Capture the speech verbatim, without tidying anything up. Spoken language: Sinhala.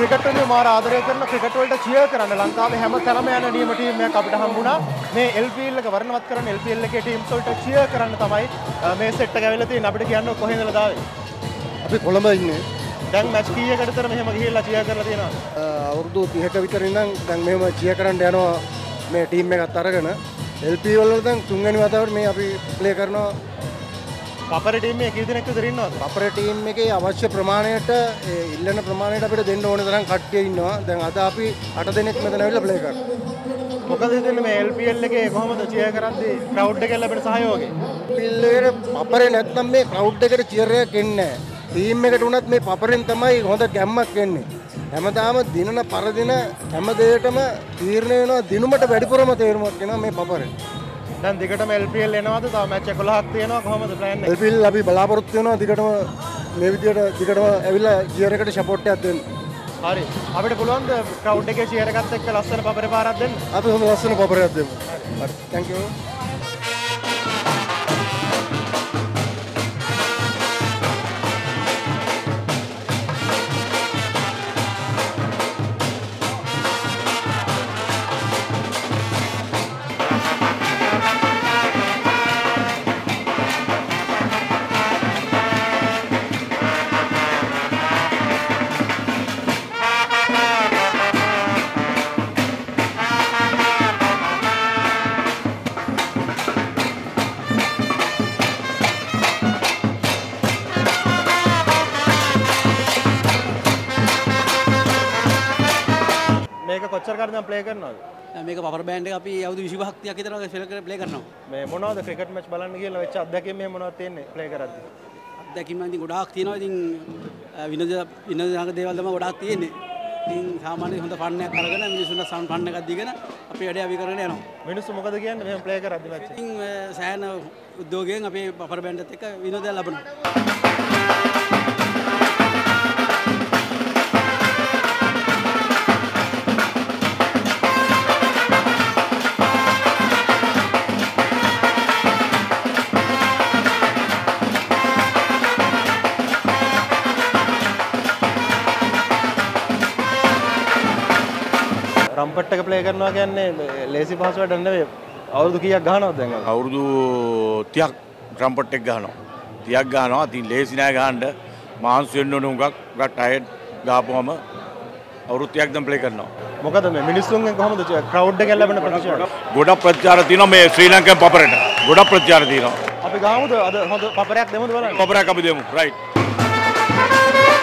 ක්‍රිකට් වලදී මාර ආදරය කරන ක්‍රිකට් වලට චියර් කරන්න ලංකාවේ හැම තැනම යන නියම ටීම් එකක් අපිට හම්බුණා. මේ L P L එක වර්ණවත් කරන්න L P L එකේ ටීම්ස් වලට චියර් කරන්න තමයි මේ සෙට් එක ඇවිල්ලා තියෙන්නේ. අපිට කියන්න කොහේ ඉඳලා දාවේ? අපි කොළඹ ඉන්නේ. දැන් මැච් කීයකටද මෙහෙම ගිහිල්ලා චියර් කරලා තියෙනවා? අවුරුදු තිහක විතර ඉඳන් දැන් මෙහෙම චියර් කරන්න යනවා මේ ටීම් එකත් අරගෙන. L P L වල දැන් තුන්වෙනි වතාවට මේ අපි ප්ලේ කරනවා. papare ටීම් එකේ කී දෙනෙක් විතර ඉන්නවද? papare ටීම් එකේ අවශ්‍ය ප්‍රමාණයට ඒ ඉල්ලන ප්‍රමාණයට අපිට දෙන්න ඕන තරම් කට්ටිය ඉන්නවා. දැන් අද අපි අට දෙනෙක් මෙතන ඇවිල්ලා ප්ලේ කරනවා. මොකද හිතන්නේ මේ L P L එකේ කොහොමද චියර් කරද්දී ක්‍රවුඩ් එකෙන් ලැබෙන සහයෝගය? L P L එකේ papare නැත්නම් මේ ක්‍රවුඩ් එකට චියර් එකක් එන්නේ නැහැ. ටීම් එකට උනත් මේ paparen තමයි හොඳ ගැම්මක් එන්නේ. හැමදාම දිනන පරදින හැම දෙයකටම තීරණය වෙනවා දිනුමට වැඩිපුරම තීරණයක් වෙනවා මේ papare. දැන් දිගටම L P L එනවාද? තව මැච් එකොළහක් තියෙනවා. කොහොමද ප්ලෑන් එක? L P L අපි බලාපොරොත්තු වෙනවා දිගටම මේ විදියට දිගටම ඇවිල්ලා චියර් එකට සපෝට් එකක් දෙන්න. හරි. අපිට පුළුවන් ද ක්‍රවුඩ් එකේ චියර් එකත් එක්ක ලස්සන papare පාරක් දෙන්න? අපි හොඳ ලස්සන papare එකක් දෙමු. හරි. thank you. මේක කොච්චර කාලෙද දැන් ප්ලේ කරනවද? මේක papare බෑන්ඩ් එක අපි අවුරුදු විසිපහක් තිහක් විතර වගේ ප්ලේ කරනවා. මේ මොනවද ක්‍රිකට් මැච් බලන්න කියලා වෙච්ච අත්දැකීම් මේ මොනවද තියෙන්නේ ප්ලේ කරද්දී? අත්දැකීම් නම් ඉතින් ගොඩාක් තියෙනවා. ඉතින් විනෝද විනෝදාංග දේවල් තමයි ගොඩාක් තියෙන්නේ. ඉතින් සාමාන්‍යයෙන් හොඳ ෆන් එකක් අරගෙන මිනිස්සුන්ට සවුන්ඩ් ෆන් එකක් දීගෙන අපි වැඩේ අපි කරගෙන යනවා. මිනිස්සු මොකද කියන්නේ මෙහෙම ප්ලේ කරද්දී මැච් එක? ඉතින් සෑහෙන උද්‍යෝගයෙන් අපේ papare බෑන්ඩ් එකත් එක්ක විනෝදයක් ලබනවා. රම්පට් එක ප්ලේ කරනවා කියන්නේ ලේසි පහසු වැඩක් නෙවෙයි. අවුරුදු කීයක් ගහනවද දැන්? අවුරුදු තිහක් රම්පට් එක ගහනවා. තිහක් ගහනවා. ඉතින් ලේසි නෑ ගහන්න. මාන්සි වෙන්න ඕන උගක්. උගක් ටයර්ඩ් ගහපුවම අවුරුදු තිහක් දැන් ප්ලේ කරනවා. මොකද මේ මිනිස්සුන්ගෙන් කොහොමද ක්‍රවුඩ් එකෙන් ලැබෙන ප්‍රතිචාර? ගොඩක් ප්‍රතිචාර තියෙනවා මේ ශ්‍රී ලංකන් paparට. ගොඩක් ප්‍රතිචාර තියෙනවා. අපි ගාමුද අද හොඳ papareක් දෙමුද බලන්න? paparයක් අපි දෙමු. රයිට්.